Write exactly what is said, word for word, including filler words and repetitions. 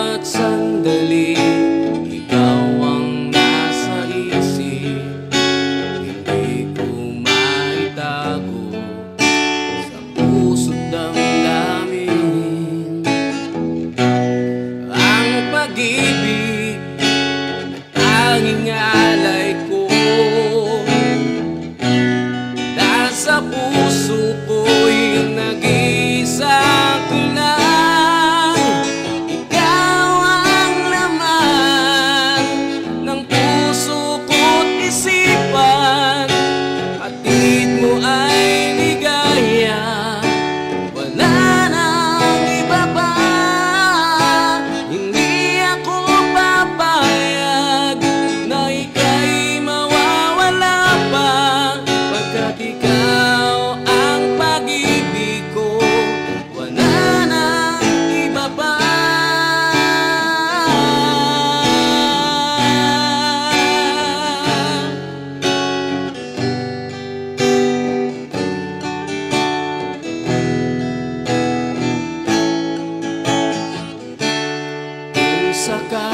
bawat sandali, ikaw ang nasa isip. Hindi ko maitago sa puso't damdamin ang pag-ibig na tanging alay ko. Nasa puso ko'y nag-iisa ko lang. Ikaw ang laman ng puso ko't isipan. Hatid mo ay ligaya, wala nang iba pa. Hindi ako papayag na ika'y mawawala pa, pagkat ikaw ang pag-ibig ko, wala nang iba pa. Kung sakali